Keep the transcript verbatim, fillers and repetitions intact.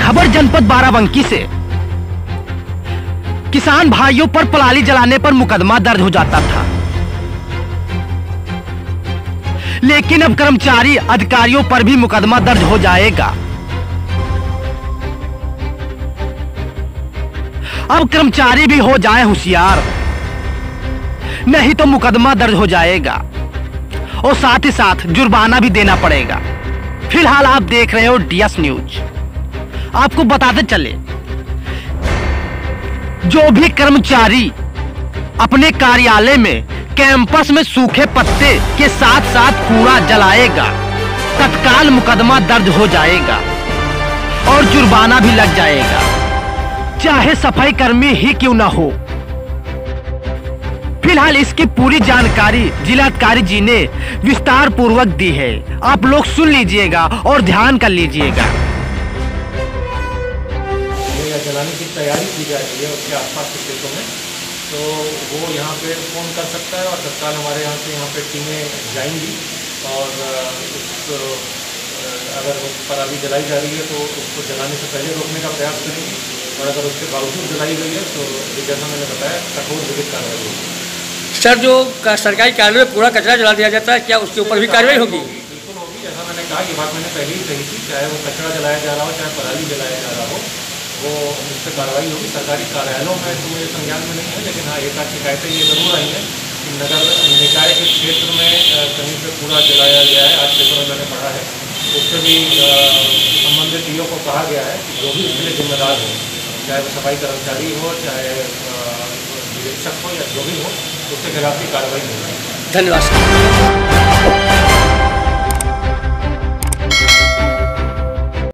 खबर जनपद बाराबंकी से। किसान भाइयों पर पराली जलाने पर मुकदमा दर्ज हो जाता था, लेकिन अब कर्मचारी अधिकारियों पर भी मुकदमा दर्ज हो जाएगा। अब कर्मचारी भी हो जाए होशियार, नहीं तो मुकदमा दर्ज हो जाएगा और साथ ही साथ जुर्माना भी देना पड़ेगा। फिलहाल आप देख रहे हो डीएस न्यूज। आपको बताते चले, जो भी कर्मचारी अपने कार्यालय में कैंपस में सूखे पत्ते के साथ साथ कूड़ा जलाएगा, तत्काल मुकदमा दर्ज हो जाएगा और जुर्माना भी लग जाएगा, चाहे सफाई कर्मी ही क्यों ना हो। फिलहाल इसकी पूरी जानकारी जिलाधिकारी जी ने विस्तार पूर्वक दी है, आप लोग सुन लीजिएगा और ध्यान कर लीजिएगा। जलाने की तैयारी की जा रही है उसके आसपास के क्षेत्रों में, तो वो यहाँ पे फ़ोन कर सकता है और तत्काल हमारे यहाँ से यहाँ पे टीमें जाएंगी और उस अगर पराली जलाई जा रही है तो उसको जलाने से पहले रोकने का प्रयास करेंगे और अगर उसके बावजूद जलाई गई है तो जैसा मैंने बताया कठोर विधिक कार्रवाई होगी। सर, जो सरकारी कार्यालय में कूड़ा कचरा जला दिया जाता है, क्या उसके ऊपर भी कार्रवाई होगी? बिल्कुल होगी, जैसा मैंने कहा, ये बात मैंने पहले ही कही थी, चाहे वो कचरा जलाया जा रहा हो चाहे पराली जलाया जा रहा हो, वो उस पर कार्रवाई होगी। सरकारी कार्यालयों में तो मेरे संज्ञान में नहीं है, लेकिन हाँ एक आध शिकायतें ये जरूर आई हैं कि नगर निकाय के क्षेत्र में कहीं पर कूड़ा जलाया गया है। आज पेपर में मैंने पढ़ा है, उससे भी संबंधित ईओ को कहा गया है कि जो भी इसके लिए जिम्मेदार हो, चाहे वो सफाई कर्मचारी हो चाहे निरीक्षक हो या जो भी हो, उसके खिलाफ भी कार्रवाई होगी। धन्यवाद।